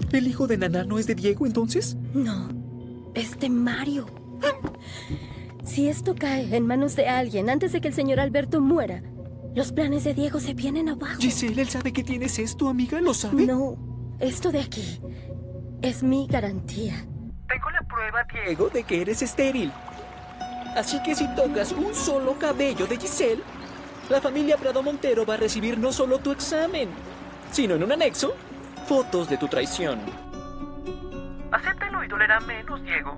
¿El hijo de Naná no es de Diego, entonces? No, es de Mario. Si esto cae en manos de alguien antes de que el señor Alberto muera, los planes de Diego se vienen abajo. Giselle, ¿él sabe que tienes esto, amiga? ¿Lo sabe? No, esto de aquí es mi garantía. Tengo la prueba, Diego, de que eres estéril. Así que si tocas un solo cabello de Giselle, la familia Prado Montero va a recibir no solo tu examen, sino en un anexo, fotos de tu traición. Acéptalo y dolerá menos, Diego.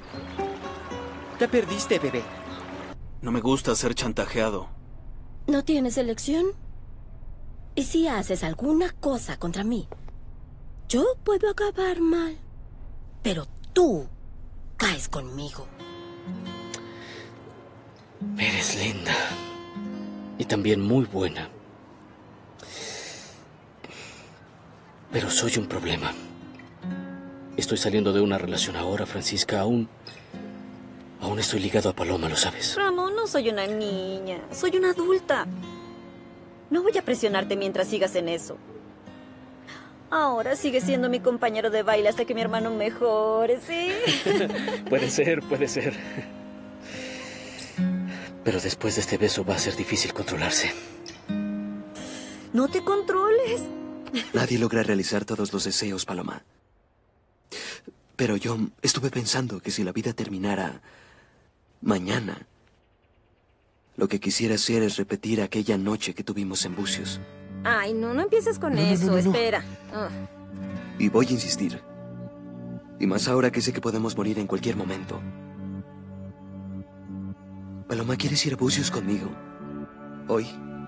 Ya perdiste, bebé. No me gusta ser chantajeado. ¿No tienes elección? ¿Y si haces alguna cosa contra mí? Yo puedo acabar mal, pero tú caes conmigo. Eres linda. Y también muy buena. Pero soy un problema. Estoy saliendo de una relación ahora, Francisca. Aún estoy ligado a Paloma, ¿lo sabes? Ramón, no soy una niña. Soy una adulta. No voy a presionarte mientras sigas en eso. Ahora sigue siendo mi compañero de baile hasta que mi hermano mejore, ¿sí? Puede ser, puede ser. Pero después de este beso va a ser difícil controlarse. No te controles. Nadie logra realizar todos los deseos, Paloma. Pero yo estuve pensando que si la vida terminara mañana, lo que quisiera hacer es repetir aquella noche que tuvimos en Bucios. Ay, no empieces con eso. Espera. Y voy a insistir. Y más ahora que sé que podemos morir en cualquier momento. Paloma, ¿quieres ir a Bucios conmigo? Hoy.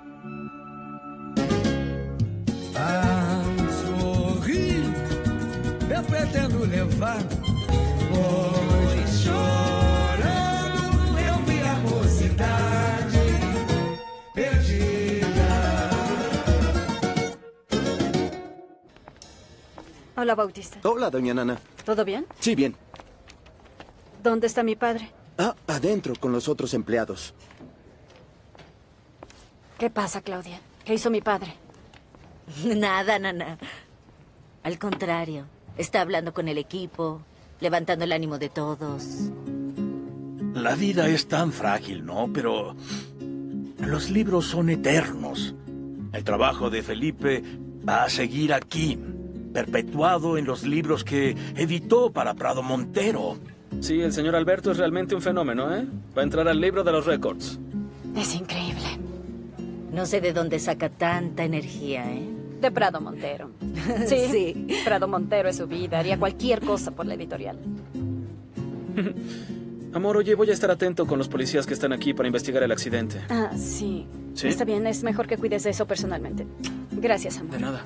Sorrir, eu pretendo levar. Pois chorando eu vi a mocidade perdida. Hola, Bautista. Hola, doña Nana. ¿Todo bien? Sí, bien. ¿Dónde está mi padre? Ah, adentro con los otros empleados. ¿Qué pasa, Claudia? ¿Qué hizo mi padre? Nada, Nana. Al contrario, está hablando con el equipo, levantando el ánimo de todos. La vida es tan frágil, ¿no? Pero los libros son eternos. El trabajo de Felipe va a seguir aquí, perpetuado en los libros que editó para Prado Montero. Sí, el señor Alberto es realmente un fenómeno, ¿eh? Va a entrar al libro de los récords. Es increíble. No sé de dónde saca tanta energía, ¿eh? De Prado Montero. Sí, Prado Montero es su vida. Haría cualquier cosa por la editorial. Amor, oye, voy a estar atento con los policías que están aquí para investigar el accidente. Ah, sí. ¿Sí? Está bien, es mejor que cuides de eso personalmente. Gracias, amor. De nada.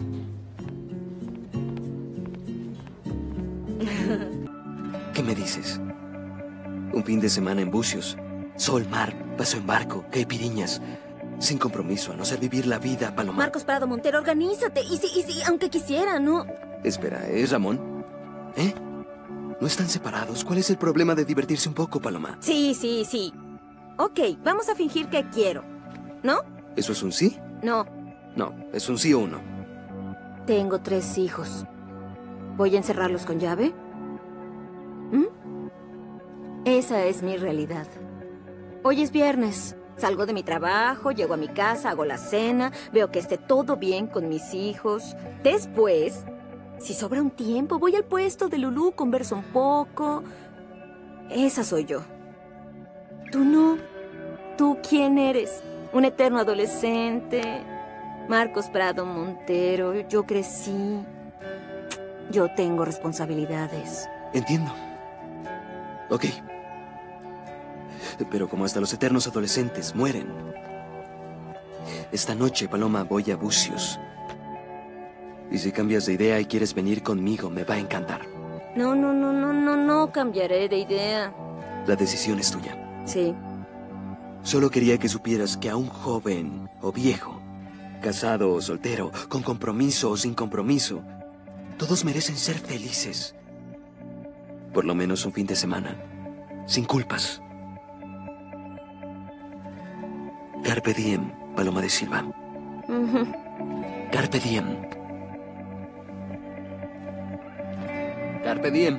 ¿Qué me dices? Un fin de semana en Bucios. Sol, mar, paso en barco, caipiriñas. Sin compromiso, a no ser vivir la vida, Paloma. Marcos Prado Montero, organízate. Y sí, aunque quisiera, ¿no? Espera, ¿es Ramón? ¿Eh? ¿No están separados? ¿Cuál es el problema de divertirse un poco, Paloma? Sí. Ok, vamos a fingir que quiero. ¿No? ¿Eso es un sí? No. No, es un sí o un no. Tengo 3 hijos. ¿Voy a encerrarlos con llave? Esa es mi realidad. Hoy es viernes. Salgo de mi trabajo, llego a mi casa, hago la cena, veo que esté todo bien con mis hijos. Después, si sobra un tiempo, voy al puesto de Lulú, converso un poco. Esa soy yo. Tú no. ¿Tú quién eres? ¿Un eterno adolescente? Marcos Prado Montero, yo crecí. Yo tengo responsabilidades. Entiendo. Ok. Pero como hasta los eternos adolescentes mueren. Esta noche, Paloma, voy a Bucios. Y si cambias de idea y quieres venir conmigo, me va a encantar. No cambiaré de idea. La decisión es tuya. Sí. Solo quería que supieras que a un joven o viejo, casado o soltero, con compromiso o sin compromiso, todos merecen ser felices. Por lo menos un fin de semana, sin culpas. Carpe diem, Paloma de Silva. Carpe diem. Carpe diem.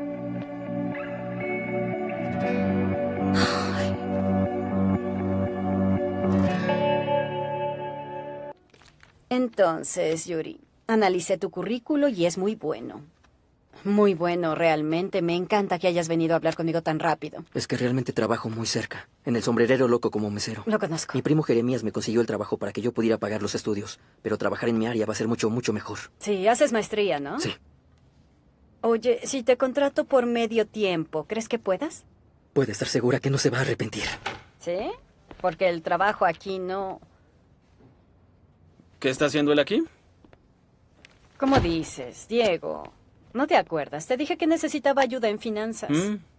Entonces, Yuri, analicé tu currículo y es muy bueno. Muy bueno, realmente. Me encanta que hayas venido a hablar conmigo tan rápido. Es que realmente trabajo muy cerca, en el sombrerero loco como mesero. Lo conozco. Mi primo Jeremías me consiguió el trabajo para que yo pudiera pagar los estudios, pero trabajar en mi área va a ser mucho, mucho mejor. Sí, haces maestría, ¿no? Sí. Oye, si te contrato por medio tiempo, ¿crees que puedas? Puede estar segura que no se va a arrepentir. ¿Sí? Porque el trabajo aquí no... ¿Qué está haciendo él aquí? ¿Cómo dices, Diego? ¿No te acuerdas? Te dije que necesitaba ayuda en finanzas.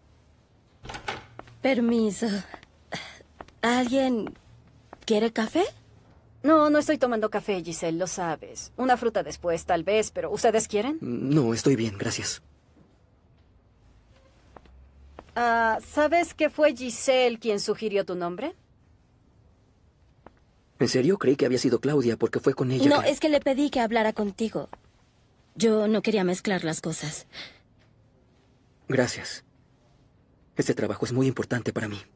Permiso. ¿Alguien quiere café? No, no estoy tomando café, Giselle, lo sabes. Una fruta después, tal vez, pero ¿ustedes quieren? No, estoy bien, gracias. ¿Sabes que fue Giselle quien sugirió tu nombre? ¿En serio? Creí que había sido Claudia porque fue con ella. No, es que le pedí que hablara contigo. Yo no quería mezclar las cosas. Gracias. Este trabajo es muy importante para mí.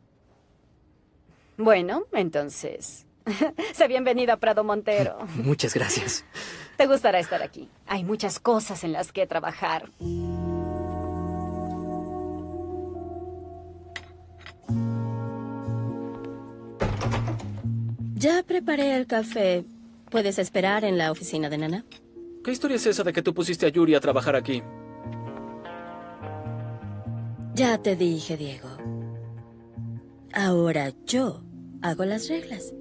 Bueno, entonces... sé bienvenida a Prado Montero. Muchas gracias. Te gustará estar aquí. Hay muchas cosas en las que trabajar. Ya preparé el café. ¿Puedes esperar en la oficina de Nana? ¿Qué historia es esa de que tú pusiste a Yuri a trabajar aquí? Ya te dije, Diego. Ahora yo hago las reglas.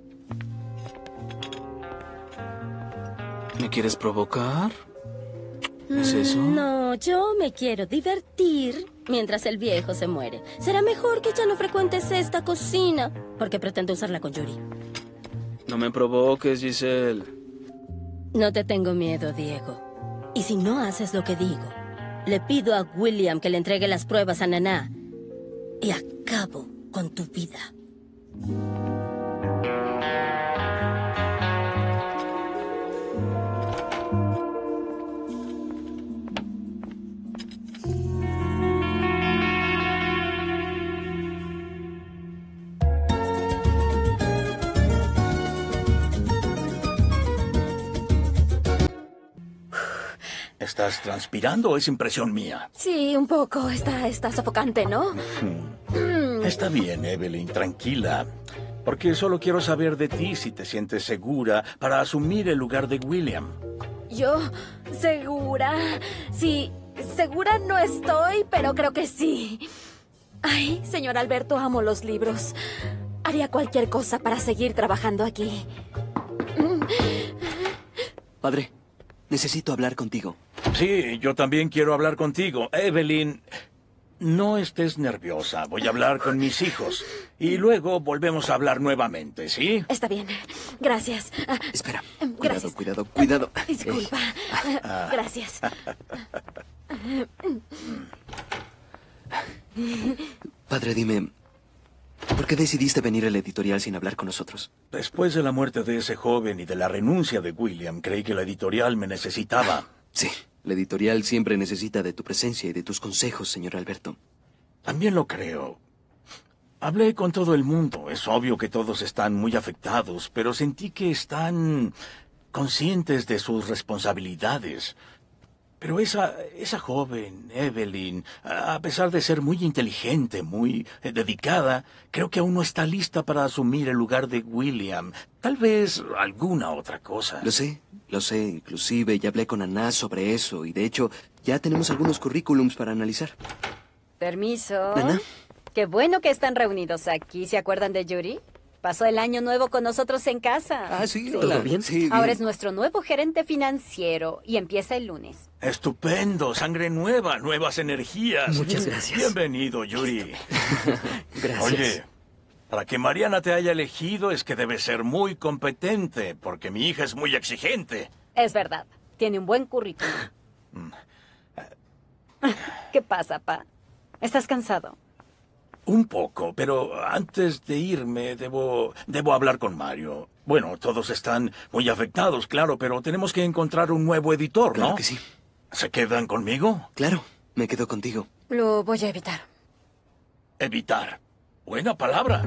¿Me quieres provocar? ¿Es eso? No, yo me quiero divertir mientras el viejo se muere. Será mejor que ya no frecuentes esta cocina, porque pretendo usarla con Yuri. No me provoques, Giselle. No te tengo miedo, Diego. Y si no haces lo que digo, le pido a William que le entregue las pruebas a Naná y acabo con tu vida. ¿Estás transpirando o es impresión mía? Sí, un poco. Está sofocante, ¿no? Está bien, Evelyn, tranquila. Porque solo quiero saber de ti si te sientes segura para asumir el lugar de William. Yo, segura. Sí, segura no estoy, pero creo que sí. Ay, señor Alberto, amo los libros. Haría cualquier cosa para seguir trabajando aquí. Padre, necesito hablar contigo. Sí, yo también quiero hablar contigo. Evelyn, no estés nerviosa. Voy a hablar con mis hijos. Y luego volvemos a hablar nuevamente, ¿sí? Está bien. Gracias. Espera. Gracias. Cuidado. Disculpa. Gracias. Padre, dime, ¿por qué decidiste venir al editorial sin hablar con nosotros? Después de la muerte de ese joven y de la renuncia de William, creí que la editorial me necesitaba. Sí, la editorial siempre necesita de tu presencia y de tus consejos, señor Alberto. También lo creo. Hablé con todo el mundo. Es obvio que todos están muy afectados, pero sentí que están conscientes de sus responsabilidades. Pero esa joven, Evelyn, a pesar de ser muy inteligente, muy dedicada, creo que aún no está lista para asumir el lugar de William. Tal vez alguna otra cosa. Lo sé. Inclusive ya hablé con Aná sobre eso y de hecho ya tenemos algunos currículums para analizar. Permiso. ¿Naná? Qué bueno que están reunidos aquí. ¿Se acuerdan de Yuri? Pasó el año nuevo con nosotros en casa. Sí, Sí. ¿todo bien? Sí, bien. Ahora es nuestro nuevo gerente financiero y empieza el lunes. Estupendo, sangre nueva, nuevas energías. Muchas gracias. Bienvenido, Yuri. Gracias. Oye, para que Mariana te haya elegido es que debes ser muy competente, porque mi hija es muy exigente. Es verdad. Tiene un buen currículum. ¿Qué pasa, pa? ¿Estás cansado? Un poco, pero antes de irme debo hablar con Mario. Bueno, todos están muy afectados, claro, pero tenemos que encontrar un nuevo editor, ¿no? Claro que sí. ¿Se quedan conmigo? Claro, me quedo contigo. Lo voy a evitar. Evitar. Buena palabra.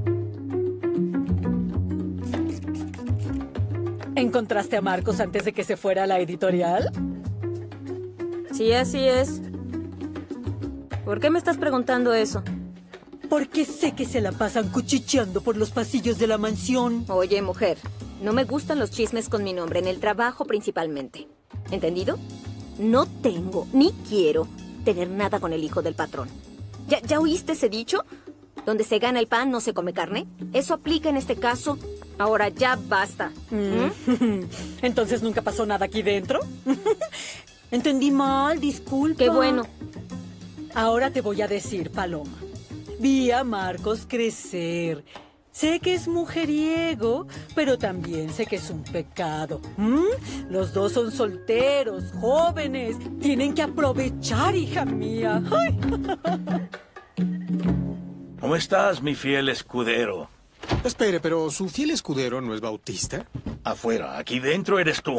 ¿Encontraste a Marcos antes de que se fuera a la editorial? Sí, así es. ¿Por qué me estás preguntando eso? Porque sé que se la pasan cuchicheando por los pasillos de la mansión. Oye, mujer, no me gustan los chismes con mi nombre, en el trabajo principalmente. ¿Entendido? No tengo ni quiero tener nada con el hijo del patrón. ¿Ya oíste ese dicho? Donde se gana el pan no se come carne. Eso aplica en este caso. Ahora ya basta. ¿Entonces nunca pasó nada aquí dentro? Entendí mal, disculpa. Qué bueno. Ahora te voy a decir, Paloma. Vi a Marcos crecer. Sé que es mujeriego, pero también sé que es un pecado. Los dos son solteros, jóvenes. Tienen que aprovechar, hija mía. ¡Ay! ¿Cómo estás, mi fiel escudero? Espere, pero ¿su fiel escudero no es Bautista? Afuera, aquí dentro eres tú.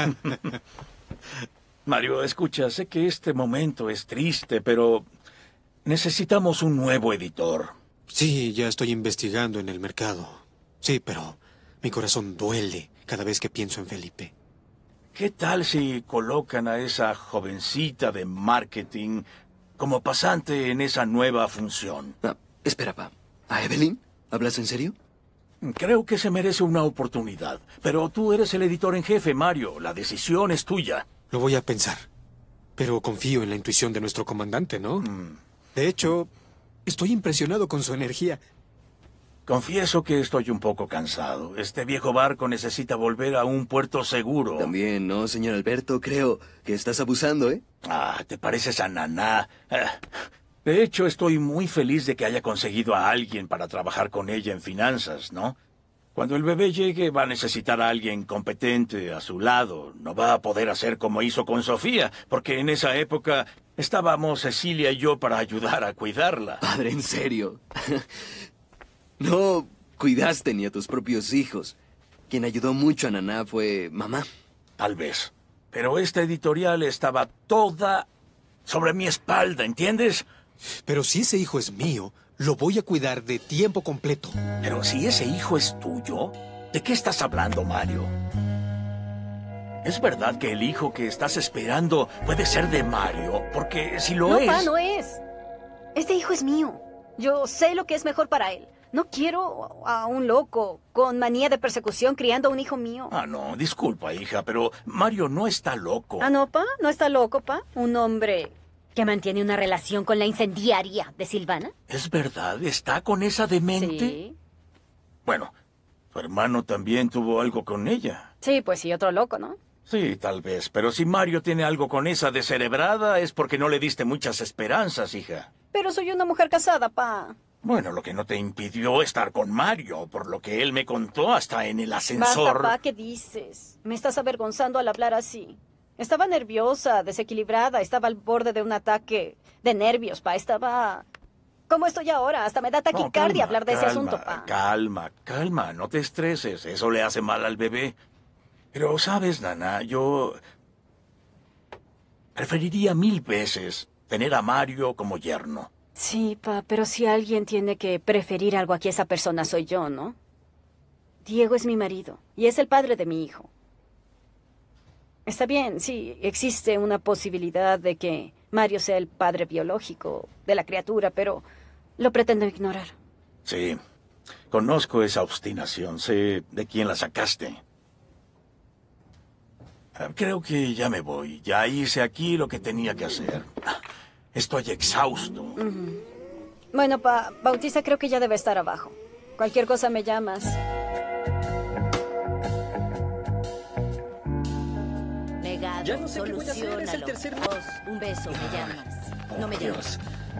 Mario, escucha, sé que este momento es triste, pero necesitamos un nuevo editor. Sí, ya estoy investigando en el mercado. Sí, pero mi corazón duele cada vez que pienso en Felipe. ¿Qué tal si colocan a esa jovencita de marketing como pasante en esa nueva función? Espera, pa. ¿A Evelyn? ¿Hablas en serio? Creo que se merece una oportunidad. Pero tú eres el editor en jefe, Mario. La decisión es tuya. Lo voy a pensar. Pero confío en la intuición de nuestro comandante, ¿no? De hecho, estoy impresionado con su energía. Confieso que estoy un poco cansado. Este viejo barco necesita volver a un puerto seguro. También, ¿no, señor Alberto? Creo que estás abusando, ¿eh? ¿Te pareces a Naná? De hecho, estoy muy feliz de que haya conseguido a alguien para trabajar con ella en finanzas, ¿no? Cuando el bebé llegue va a necesitar a alguien competente a su lado. No va a poder hacer como hizo con Sofía, porque en esa época estábamos Cecilia y yo para ayudar a cuidarla. Padre, en serio. No cuidaste ni a tus propios hijos. Quien ayudó mucho a Naná fue mamá. Tal vez. Pero esta editorial estaba toda sobre mi espalda, ¿entiendes? Pero si ese hijo es mío, lo voy a cuidar de tiempo completo. Pero si ese hijo es tuyo, ¿de qué estás hablando, Mario? ¿Es verdad que el hijo que estás esperando puede ser de Mario? Porque si lo es... No, pa, no es. Este hijo es mío. Yo sé lo que es mejor para él. No quiero a un loco con manía de persecución criando a un hijo mío. No, disculpa, hija, pero Mario no está loco. No, pa, no está loco, pa. Un hombre que mantiene una relación con la incendiaria de Silvana. ¿Es verdad? ¿Está con esa demente? Sí. Bueno, tu hermano también tuvo algo con ella. Sí, pues sí, otro loco, ¿no? Sí, tal vez. Pero si Mario tiene algo con esa descerebrada es porque no le diste muchas esperanzas, hija. Pero soy una mujer casada, pa. Bueno, lo que no te impidió estar con Mario, por lo que él me contó hasta en el ascensor. Basta, pa, ¿qué dices? Me estás avergonzando al hablar así. Estaba nerviosa, desequilibrada, estaba al borde de un ataque de nervios, pa. Estaba... ¿Cómo estoy ahora? Hasta me da taquicardia hablar de ese asunto, pa. Calma, no te estreses. Eso le hace mal al bebé. Pero, ¿sabes, Nana? Yo preferiría 1000 veces tener a Mario como yerno. Sí, pa, pero si alguien tiene que preferir algo aquí, esa persona soy yo, ¿no? Diego es mi marido y es el padre de mi hijo. Está bien, sí, existe una posibilidad de que Mario sea el padre biológico de la criatura, pero lo pretendo ignorar. Sí, conozco esa obstinación, sé de quién la sacaste. Creo que ya me voy, ya hice aquí lo que tenía que hacer. Estoy exhausto. Bueno, pa, Bautista creo que ya debe estar abajo. Cualquier cosa me llamas. Negado, Ya no sé qué voy a hacer, es el tercer... Un beso, me llamas. No me llamas.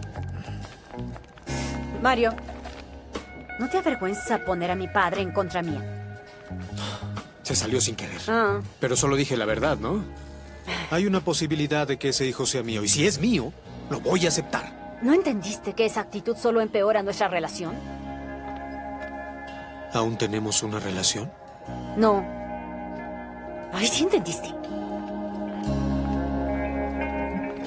Mario, ¿no te avergüenza poner a mi padre en contra mía? Se salió sin querer. Pero solo dije la verdad, ¿no? Hay una posibilidad de que ese hijo sea mío. Y si es mío, lo voy a aceptar. ¿No entendiste que esa actitud solo empeora nuestra relación? ¿Aún tenemos una relación? No. Ay, sí entendiste.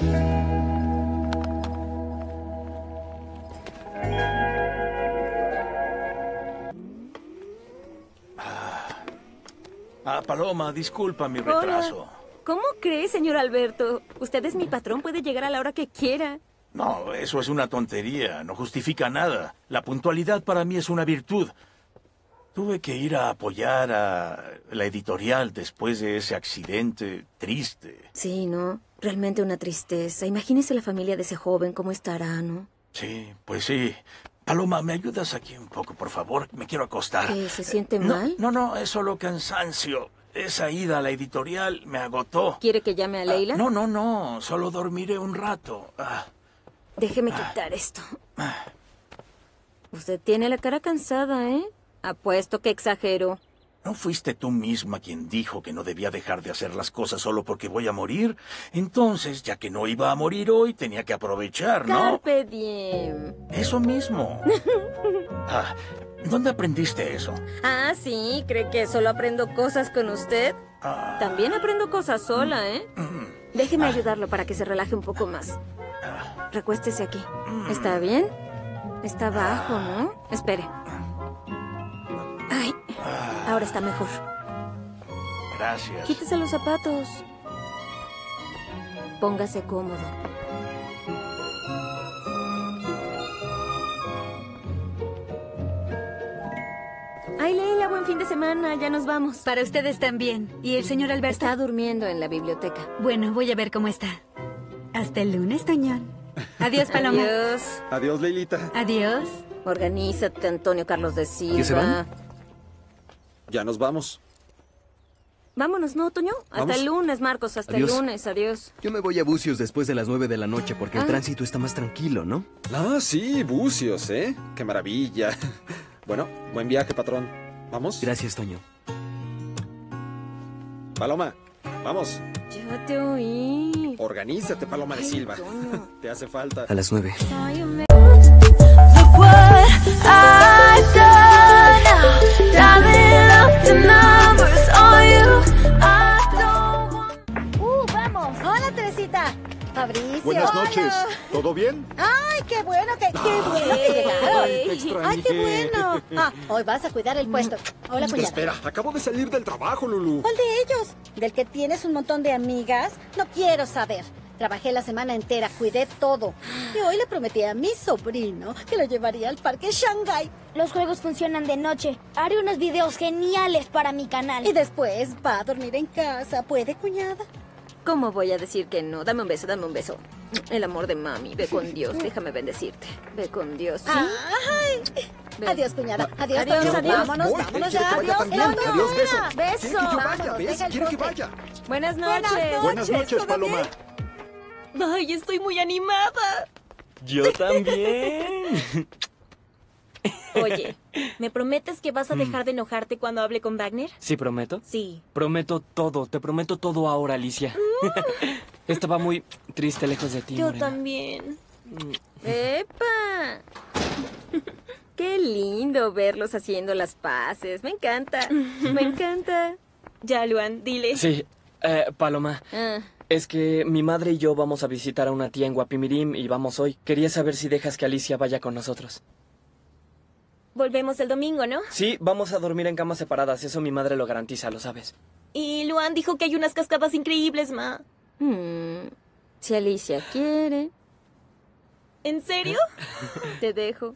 Paloma, disculpa mi retraso. Hola. ¿Cómo cree, señor Alberto? Usted es mi patrón, puede llegar a la hora que quiera. No, eso es una tontería, no justifica nada. La puntualidad para mí es una virtud. Tuve que ir a apoyar a la editorial después de ese accidente triste. Sí, ¿no? Realmente una tristeza. Imagínese la familia de ese joven, cómo estará, ¿no? Sí, pues sí. Paloma, ¿me ayudas aquí un poco, por favor? Me quiero acostar. ¿Qué, se siente mal? No, es solo cansancio. Esa ida a la editorial me agotó. ¿Quiere que llame a Leila? No, solo dormiré un rato. Déjeme quitar esto. Usted tiene la cara cansada, ¿eh? Apuesto que exagero. ¿No fuiste tú misma quien dijo que no debía dejar de hacer las cosas solo porque voy a morir? Entonces, ya que no iba a morir hoy, tenía que aprovechar, ¿no? Carpe diem. Eso mismo. ¿Dónde aprendiste eso? Ah, sí, ¿cree que solo aprendo cosas con usted? También aprendo cosas sola, ¿eh? Déjeme ayudarlo para que se relaje un poco más. Recuéstese aquí. ¿Está bien? Está bajo, ¿no? Espere. Ay, ahora está mejor. Gracias. Quítese los zapatos. Póngase cómodo. Ay, Leila, buen fin de semana. Ya nos vamos. Para ustedes también. ¿Y el señor Alberto? Está durmiendo en la biblioteca. Bueno, voy a ver cómo está. Hasta el lunes, Toñón. Adiós, Paloma. Adiós. Adiós, Leilita. Adiós. Organízate, Antonio Carlos de Silva. ¿Qué se van? Ya nos vamos. Vámonos, ¿no, Toño? Hasta ¿Vamos? el lunes, Marcos. Hasta Adiós. el lunes. Adiós. Yo me voy a Bucios después de las 9 de la noche porque el tránsito está más tranquilo, ¿no? Ah, sí, Bucios, ¿eh? Qué maravilla. Bueno, buen viaje, patrón. ¿Vamos? Gracias, Toño. Paloma, vamos. Ya te oí. Organízate, Paloma de Ay, Silva. Toño. Te hace falta. A las 9. ¡Vamos! ¡Hola, Teresita! Fabricio. Buenas noches. hola. ¿Todo bien? ¡Ay, qué bueno que llegaron! Ay, te extrañé. ¡Ay, qué bueno! Hoy vas a cuidar el puesto. Hola, cuñada. Espera, acabo de salir del trabajo, Lulu. ¿Cuál de ellos? ¿Del que tienes un montón de amigas? No quiero saber. Trabajé la semana entera, cuidé todo. Y hoy le prometí a mi sobrino que lo llevaría al parque Shanghai. Los juegos funcionan de noche. Haré unos videos geniales para mi canal. Y después va a dormir en casa. ¿Puede, cuñada? ¿Cómo voy a decir que no? Dame un beso, dame un beso. El amor de mami. Ve con Dios. Déjame bendecirte. Ve con Dios. ¿sí? ¡Ay! Ve. Adiós, cuñada. Adiós, Adiós, Toño. adiós. Vámonos, Voy, vámonos quiere ya. que vaya Adiós, también. Toño. Adiós, beso. Beso. Quiere que yo vaya, Vámonos, ¿ves? deja el Quiere que trote. vaya. Buenas noches. Buenas noches, ¿todo Paloma. bien? Ay, estoy muy animada. Yo también. Oye, ¿me prometes que vas a dejar de enojarte cuando hable con Wagner? ¿Sí prometo? Sí. Prometo todo, te prometo todo ahora, Alicia. Estaba muy triste lejos de ti, Yo Morena. también. ¡Epa! Qué lindo verlos haciendo las paces. Me encanta. Me encanta. Ya, Luan, dile. Sí, Paloma. Es que mi madre y yo vamos a visitar a una tía en Guapimirim y vamos hoy. Quería saber si dejas que Alicia vaya con nosotros. Volvemos el domingo, ¿no? Sí, vamos a dormir en camas separadas. Eso mi madre lo garantiza, lo sabes. Y Luan dijo que hay unas cascadas increíbles, ma. Si Alicia quiere. ¿En serio? Te dejo.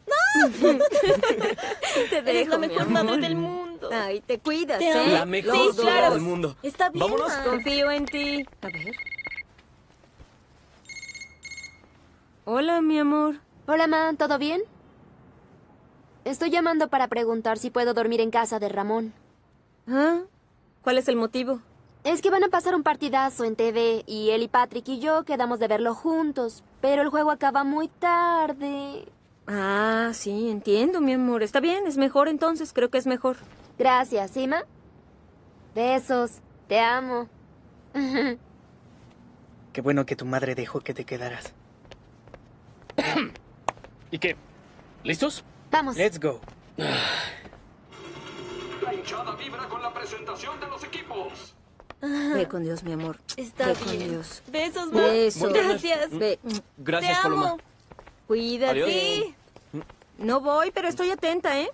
Te Eres dejo, la mi mejor amor. madre del mundo. Ay, te cuidas, Te amo. ¿eh? La mejor Los suegra dos. del mundo. Está bien, Vámonos. ma. Confío en ti. A ver. Hola, mi amor. Hola, Ma, ¿todo bien? Estoy llamando para preguntar si puedo dormir en casa de Ramón. ¿Ah? ¿Cuál es el motivo? Es que van a pasar un partidazo en TV y él y Patrick y yo quedamos de verlo juntos, pero el juego acaba muy tarde. Ah, sí, entiendo, mi amor. Está bien, es mejor entonces, creo que es mejor. Gracias, ¿sí, Ma? Besos, te amo. Qué bueno que tu madre dejó que te quedaras. ¿Y qué? ¿Listos? Vamos. Let's go. La hinchada vibra con la presentación de los equipos. Ve con Dios, mi amor. Está Ve bien. con Dios. Besos, Ma. Besos. Gracias. Ve. Gracias, Te amo. Paloma. Cuídate. Adiós. Sí. No voy, pero estoy atenta, ¿eh?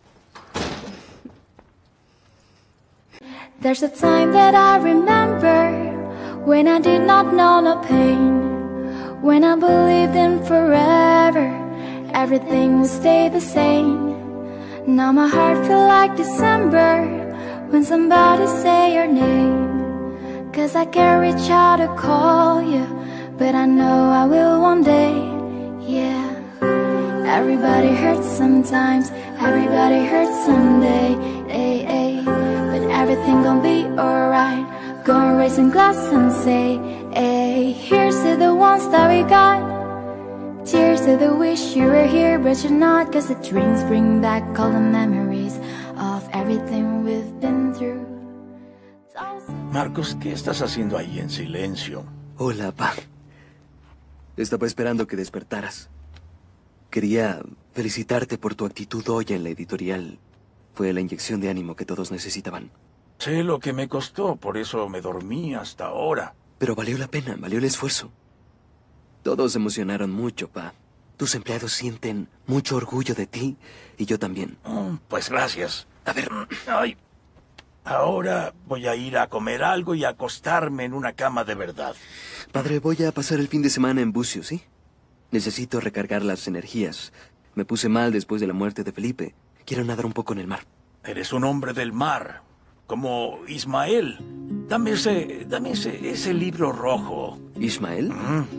There's a time that I remember when I did not know no pain, when I believed in forever, everything would stay the same. Now my heart feels like December when somebody say your name, 'cause I can't reach out to call you, but I know I will one day, yeah. Everybody hurts sometimes, everybody hurts someday, ay, ay. But everything gon' be alright. Gonna raise some glass and say, hey, here's to the ones that we got. Cheers to the wish you were here, but you're not. 'Cause the dreams bring back all the memories of everything we've been through. Marcos, ¿qué estás haciendo ahí en silencio? Hola, pa. Estaba esperando que despertaras. Quería felicitarte por tu actitud hoy en la editorial. Fue la inyección de ánimo que todos necesitaban. Sé lo que me costó, por eso me dormí hasta ahora. Pero valió la pena, valió el esfuerzo. Todos se emocionaron mucho, pa. Tus empleados sienten mucho orgullo de ti y yo también. Pues gracias. A ver. Ay, ahora voy a ir a comer algo y a acostarme en una cama de verdad. Padre, voy a pasar el fin de semana en Bucio, ¿sí? Necesito recargar las energías. Me puse mal después de la muerte de Felipe. Quiero nadar un poco en el mar. Eres un hombre del mar, como Ismael. Dame ese libro rojo. ¿Ismael?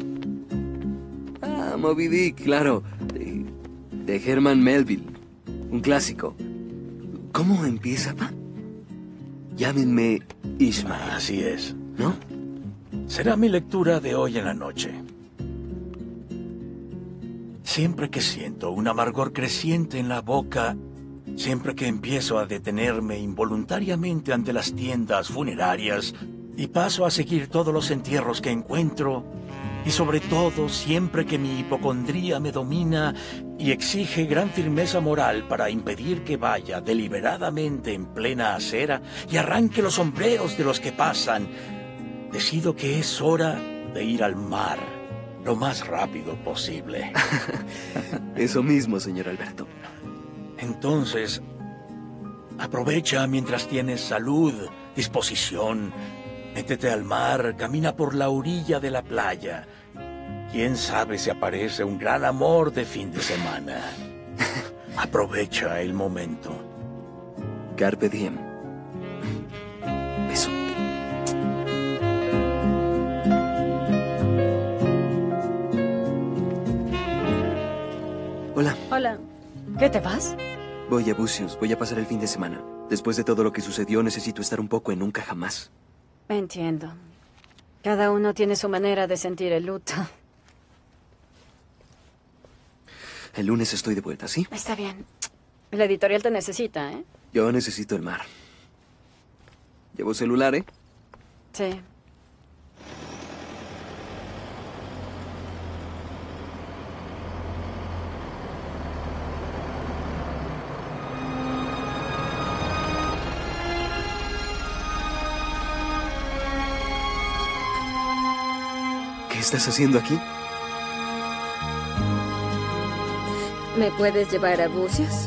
Ah, Moby Dick, claro. De Herman Melville. Un clásico. ¿Cómo empieza, pa? Llámenme Ismael. Así es. ¿No? Será mi lectura de hoy en la noche. Siempre que siento un amargor creciente en la boca, siempre que empiezo a detenerme involuntariamente ante las tiendas funerarias y paso a seguir todos los entierros que encuentro, y sobre todo siempre que mi hipocondría me domina y exige gran firmeza moral para impedir que vaya deliberadamente en plena acera y arranque los sombreros de los que pasan, decido que es hora de ir al mar lo más rápido posible. Eso mismo, señor Alberto. Entonces, aprovecha mientras tienes salud, disposición. Métete al mar, camina por la orilla de la playa. ¿Quién sabe si aparece un gran amor de fin de semana? Aprovecha el momento. Carpe diem. Beso. Hola. Hola. ¿Qué te vas? Voy a Bucios, voy a pasar el fin de semana. Después de todo lo que sucedió, necesito estar un poco en nunca jamás. Entiendo. Cada uno tiene su manera de sentir el luto. El lunes estoy de vuelta, ¿sí? Está bien. La editorial te necesita, ¿eh? Yo necesito el mar. ¿Llevo celular, eh? Sí. ¿Qué estás haciendo aquí? ¿Me puedes llevar a Bucios?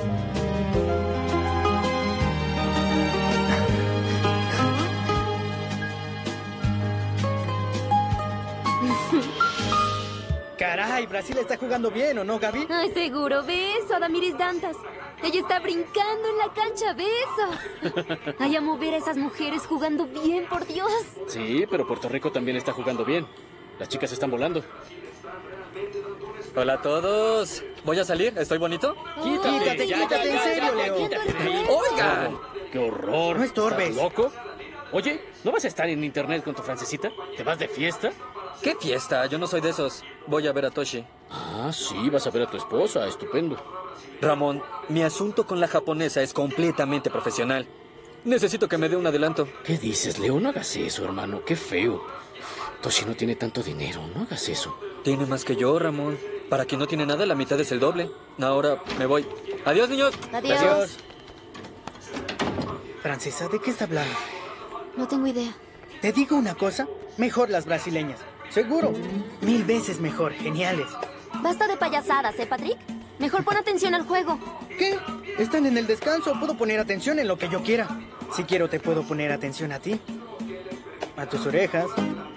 Caray, Brasil está jugando bien, ¿o no, Gaby? Ay, seguro. Ve eso, Damiris Dantas. Ella está brincando en la cancha. Ve eso. Ay, amo ver a esas mujeres jugando bien, por Dios. Sí, pero Puerto Rico también está jugando bien. Las chicas están volando. Hola a todos. ¿Voy a salir? ¿Estoy bonito? Quítate, en serio, Leo. ¡Oigan! ¡Qué horror! No estorbes. ¿Estás loco? Oye, ¿no vas a estar en internet con tu francesita? ¿Te vas de fiesta? ¿Qué fiesta? Yo no soy de esos. Voy a ver a Toshi. Ah, sí, vas a ver a tu esposa. Estupendo. Ramón, mi asunto con la japonesa es completamente profesional. Necesito que me dé un adelanto. ¿Qué dices, Leo? No hagas eso, hermano. Qué feo. Toshi no tiene tanto dinero. No hagas eso. Tiene más que yo, Ramón. Para quien no tiene nada, la mitad es el doble. Ahora me voy. Adiós, niños. Adiós. Francesa, ¿de qué está hablando? No tengo idea. Te digo una cosa, mejor las brasileñas. Seguro. 1000 veces mejor, geniales. Basta de payasadas, ¿eh, Patrick? Mejor pon atención al juego. ¿Qué? Están en el descanso, puedo poner atención en lo que yo quiera. Si quiero te puedo poner atención a ti. A tus orejas.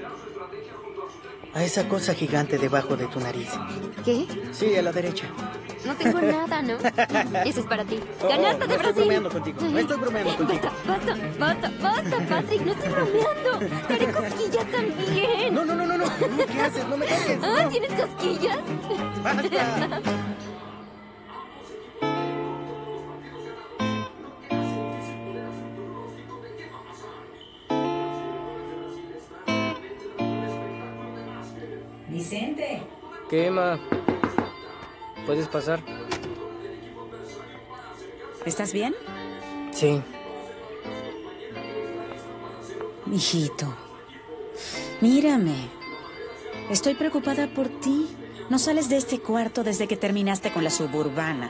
A esa cosa gigante debajo de tu nariz. ¿Qué? Sí, a la derecha. No tengo nada, ¿no? Eso es para ti. Oh, ¡Ganaste de no estoy Brasil! bromeando contigo, no estoy bromeando contigo. Basta, Patrick, no estoy bromeando. Te haré cosquillas también. No. ¿Qué haces? No me toques. Ah, No. ¿tienes cosquillas? Basta. Vicente. ¿Qué, ma? ¿Puedes pasar? ¿Estás bien? Sí. Mijito, mírame. Estoy preocupada por ti. No sales de este cuarto desde que terminaste con la suburbana.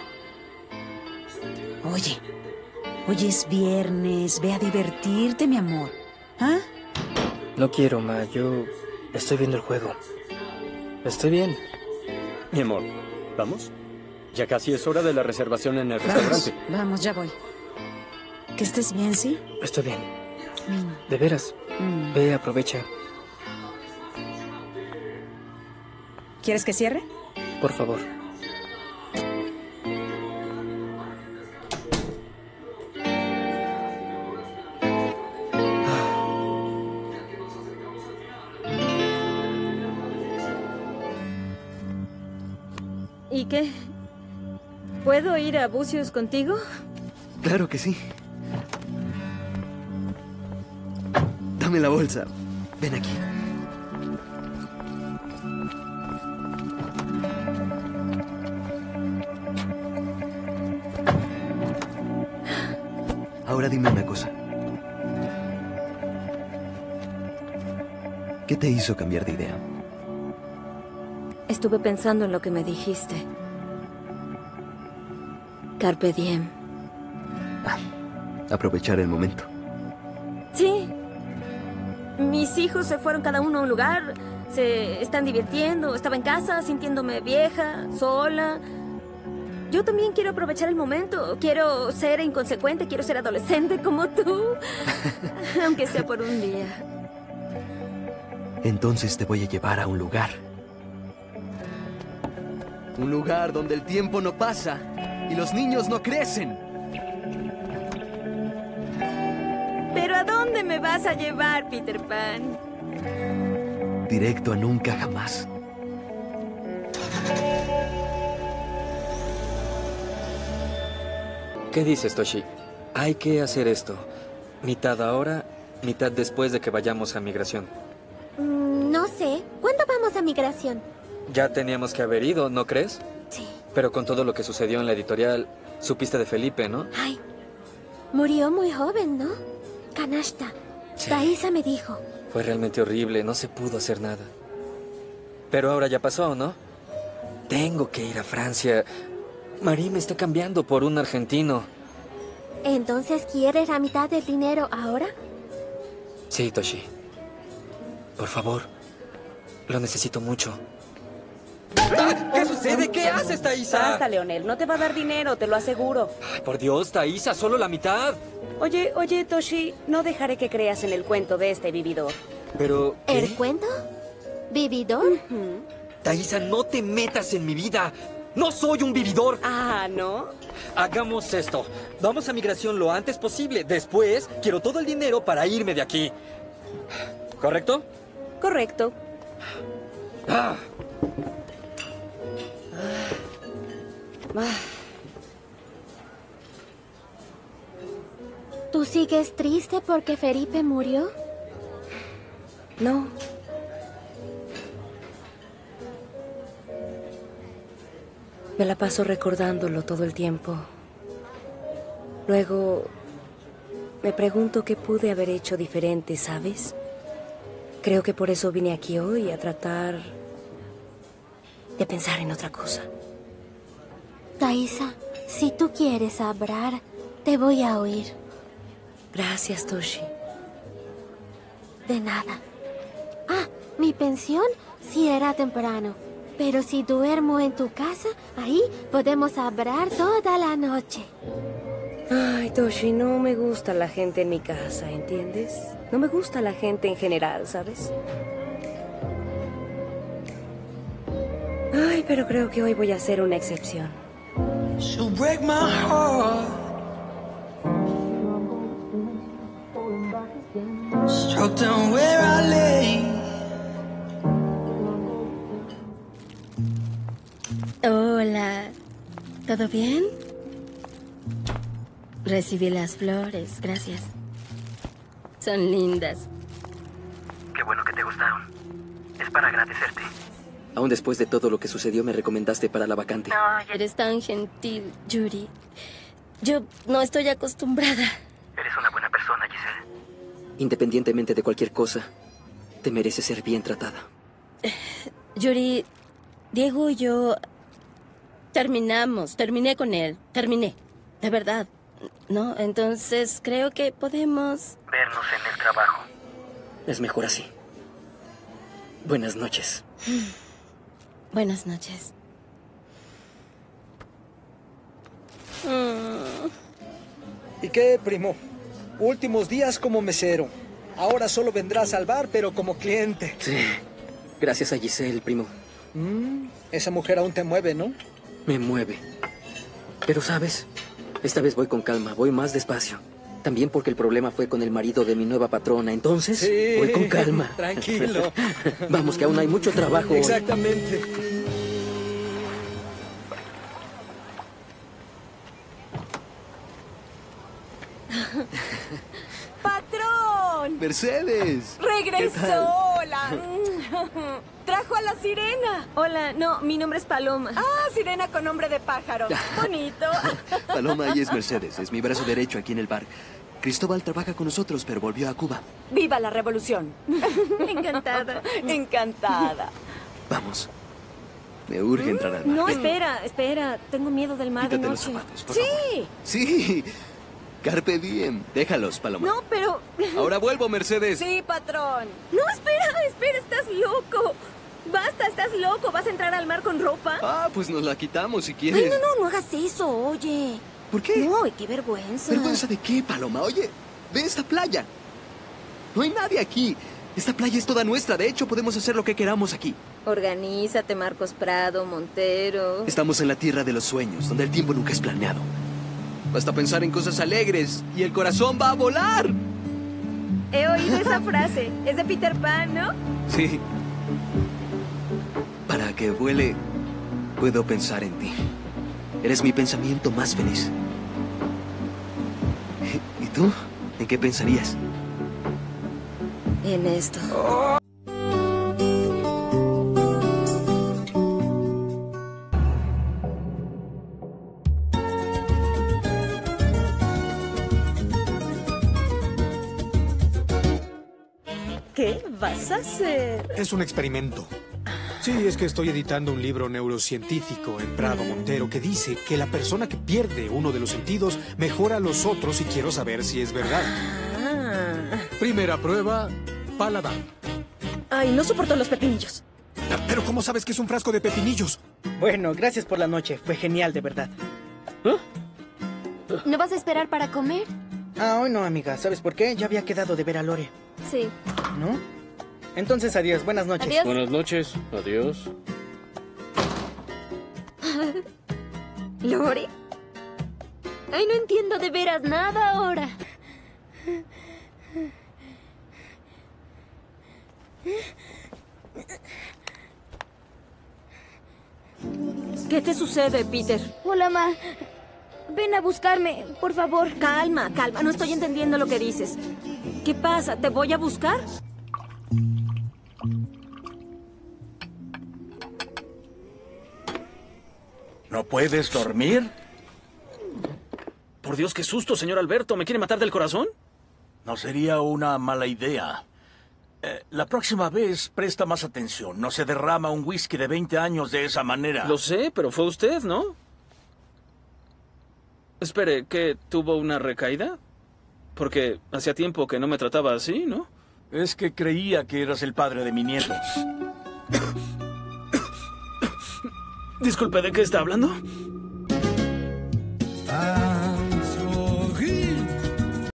Oye, hoy es viernes. Ve a divertirte, mi amor. ¿Ah? No quiero, ma. Yo estoy viendo el juego. Estoy bien. Mi amor, ¿vamos? Ya casi es hora de la reservación en el restaurante. Vamos, ya voy. Que estés bien, ¿sí? Estoy bien. De veras. Ve, aprovecha. ¿Quieres que cierre? Por favor. ¿Y qué? ¿Puedo ir a Bucios contigo? Claro que sí. Dame la bolsa. Ven aquí. Ahora dime una cosa. ¿Qué te hizo cambiar de idea? Estuve pensando en lo que me dijiste. Carpe diem. Aprovechar el momento. Sí. Mis hijos se fueron cada uno a un lugar. Se están divirtiendo. Estaba en casa sintiéndome vieja, sola. Yo también quiero aprovechar el momento. Quiero ser inconsecuente. Quiero ser adolescente como tú. Aunque sea por un día. Entonces te voy a llevar a un lugar. Un lugar donde el tiempo no pasa y los niños no crecen. ¿Pero a dónde me vas a llevar, Peter Pan? Directo a nunca jamás. ¿Qué dices, Toshi? Hay que hacer esto. Mitad ahora, mitad después de que vayamos a migración. No sé. ¿Cuándo vamos a migración? Ya teníamos que haber ido, ¿no crees? Sí. Pero con todo lo que sucedió en la editorial, supiste de Felipe, ¿no? Ay, murió muy joven, ¿no? Canasta. Sí. Thaisa me dijo. Fue realmente horrible, no se pudo hacer nada. Pero ahora ya pasó, ¿no? Tengo que ir a Francia. Marie me está cambiando por un argentino. ¿Entonces quieres la mitad del dinero ahora? Sí, Toshi. Por favor. Lo necesito mucho. ¿Qué sucede? ¿Qué haces, Thaisa? Basta, Leonel. No te va a dar dinero, te lo aseguro. Ay, por Dios, Thaisa, solo la mitad. Oye, Toshi, no dejaré que creas en el cuento de este vividor. Pero, ¿qué? ¿El cuento? ¿Vividor? Thaisa, no te metas en mi vida. ¡No soy un vividor! Ah, ¿no? Hagamos esto. Vamos a migración lo antes posible. Después, quiero todo el dinero para irme de aquí. ¿Correcto? Correcto. Ah. ¿Tú sigues triste porque Felipe murió? No. Me la paso recordándolo todo el tiempo. Luego me pregunto qué pude haber hecho diferente, ¿sabes? Creo que por eso vine aquí hoy a tratar de pensar en otra cosa. Thaisa, si tú quieres hablar, te voy a oír. Gracias, Toshi. De nada. Ah, mi pensión sí era temprano. Pero si duermo en tu casa, ahí podemos hablar toda la noche. Ay, Toshi, no me gusta la gente en mi casa, ¿entiendes? No me gusta la gente en general, ¿sabes? Ay, pero creo que hoy voy a hacer una excepción. She'll break my heart. Struck down where I lay. Hola. ¿Todo bien? Recibí las flores, gracias. Son lindas. Qué bueno que te gustaron. Es para agradecerte. Aún después de todo lo que sucedió, me recomendaste para la vacante. Ay, eres tan gentil, Yuri. Yo no estoy acostumbrada. Eres una buena persona, Giselle. Independientemente de cualquier cosa, te mereces ser bien tratada. Yuri, Diego y yo terminé con él. Terminé, de verdad. ¿No? Entonces creo que podemos vernos en el trabajo. Es mejor así. Buenas noches. Buenas noches. ¿Y qué, primo? Últimos días como mesero. Ahora solo vendrás al bar, pero como cliente. Sí. Gracias a Giselle, primo. Esa mujer aún te mueve, ¿no? Me mueve. Pero, ¿sabes? Esta vez voy con calma, voy más despacio. También porque el problema fue con el marido de mi nueva patrona. Entonces, sí, voy con calma. Tranquilo. Vamos, que aún hay mucho trabajo. Exactamente. ¡Patrón! ¡Mercedes! ¡Regresó! ¡Hola! ¡Trajo a la sirena! Hola, no, mi nombre es Paloma. ¡Ah, sirena con nombre de pájaro! ¡Bonito! Paloma, y es Mercedes. Es mi brazo derecho aquí en el bar. Cristóbal trabaja con nosotros, pero volvió a Cuba. ¡Viva la revolución! Encantada. Encantada. Vamos. Me urge entrar al bar. No, espera. Tengo miedo del mar de Quítate noche. los zapatos, por favor. Sí. Carpe diem. Déjalos, Paloma. No, pero... Ahora vuelvo, Mercedes. Sí, patrón. No, espera, estás loco. Basta, estás loco. ¿Vas a entrar al mar con ropa? Ah, pues nos la quitamos si quieres. Ay, no hagas eso, oye. ¿Por qué? No, qué vergüenza. ¿Vergüenza de qué, Paloma? Oye, ve esta playa. No hay nadie aquí. Esta playa es toda nuestra. De hecho, podemos hacer lo que queramos aquí. Organízate, Marcos Prado, Montero. Estamos en la tierra de los sueños, donde el tiempo nunca es planeado. Basta pensar en cosas alegres y el corazón va a volar. He oído esa frase. Es de Peter Pan, ¿no? Sí. Para que vuele, puedo pensar en ti. Eres mi pensamiento más feliz. ¿Y tú? ¿En qué pensarías? En esto. ¿Qué vas a hacer? Es un experimento. Sí, es que estoy editando un libro neurocientífico en Prado Montero que dice que la persona que pierde uno de los sentidos mejora los otros y quiero saber si es verdad. Primera prueba, paladar. Ay, no soporto los pepinillos. Pero ¿cómo sabes que es un frasco de pepinillos? Bueno, gracias por la noche. Fue genial, de verdad. ¿No vas a esperar para comer? Ah, hoy no, amiga. ¿Sabes por qué? Ya había quedado de ver a Lore. Sí. ¿No? Entonces, adiós. Buenas noches. Adiós. Buenas noches. Adiós. ¿Lore? Ay, no entiendo de veras nada ahora. ¿Qué te sucede, Peter? Hola, Ma. Ven a buscarme, por favor. Calma. No estoy entendiendo lo que dices. ¿Qué pasa? ¿Te voy a buscar? ¿No puedes dormir? Por Dios, qué susto, señor Alberto. ¿Me quiere matar del corazón? No sería una mala idea. La próxima vez presta más atención. No se derrama un whisky de 20 años de esa manera. Lo sé, pero fue usted, ¿no? Espere, ¿qué? ¿Tuvo una recaída? Porque hacía tiempo que no me trataba así, ¿no? Es que creía que eras el padre de mi nieto. Disculpe, ¿de qué está hablando? I